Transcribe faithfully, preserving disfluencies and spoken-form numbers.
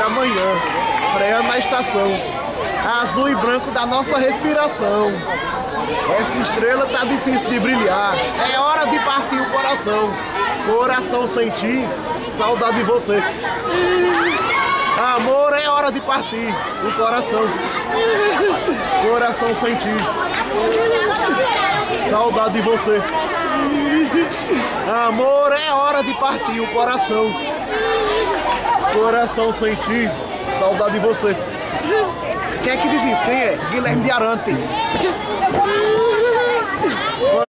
amanhã, freia na estação, azul e branco da nossa respiração. Essa estrela tá difícil de brilhar, é hora de partir o coração. Coração sem ti, saudade de você. Amor, é hora de partir o coração. Coração sem ti, saudade de você. Amor, é hora de partir o coração. Coração sem ti, saudade de você. Quem é que diz isso? Quem é? Guilherme de Arante.